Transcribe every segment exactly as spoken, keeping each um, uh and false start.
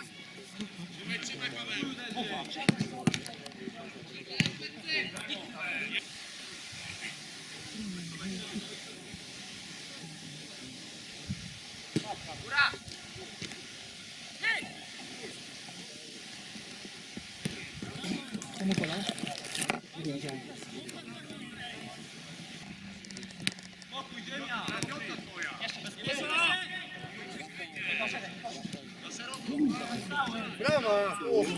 Komu podał? Nie wiedziałem. Brawa!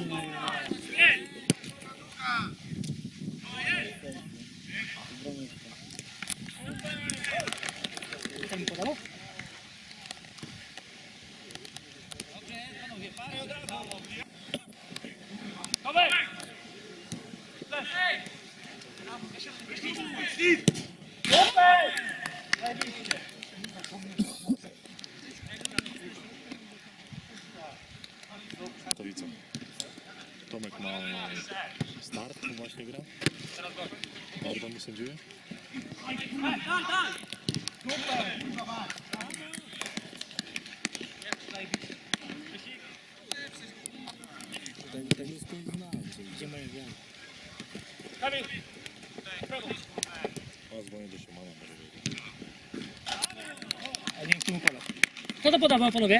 Komu podał? Tomek ma start, właśnie gra. Bardzo mu sędziuje. Gdzie moje wiem? A dzwonię do Siemana. A nie wiem, komu podał. Kto to podawał, panowie?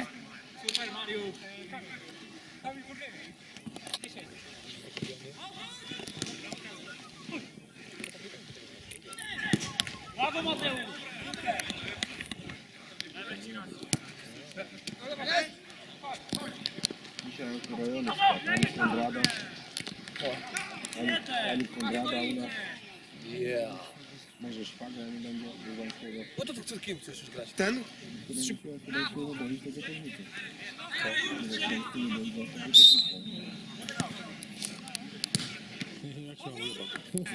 Brawo, Mateusz! Dzisiaj rejony spadł, ani Konrada, ani, ani Konrada u nas. Yeah. Może Szwagra nie będzie Ługańskiego. No to co kim chcesz już grać? Ten? Ten? Chyba się boi tego technicy. Co? Nie będzie tego Jak się nazywa?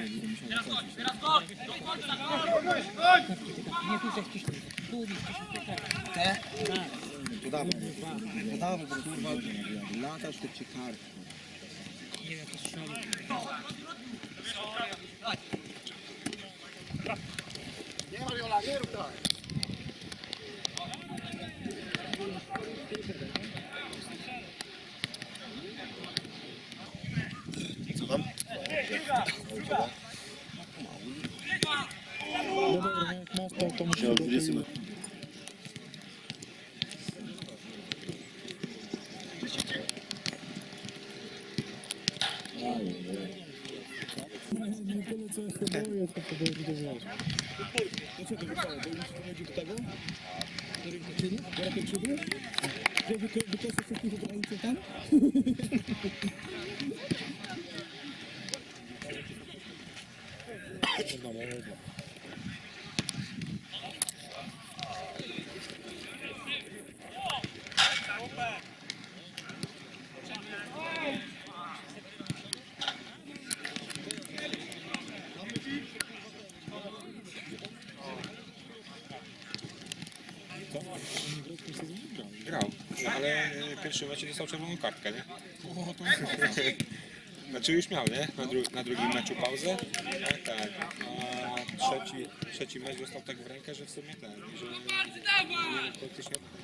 Nie, tu jest wciśnij. Tu jest wciśnij. Te? Tak. To dawaj, to dawaj, bo kurwa latasz, to cię kark. Nie wiem, jak to strzeli. Nie ma Viola, nie rób tak. Co tam? No dobra, jak ma start, to musi do Nie tyle co ja się boję, to to będzie wiesz. No co to wypala? To już dochodzi do tego? Do rękoczynu? Do rękoczynu? Że wykosy wszystkich granicę tam? Można, można. Grał, ale w pierwszym meczu dostał czerwoną kartkę, nie? Znaczy już miał, nie? Na, dru na drugim meczu pauzę. Tak, tak. A trzeci, trzeci mecz dostał tak w rękę, że w sumie ten, że nie, praktycznie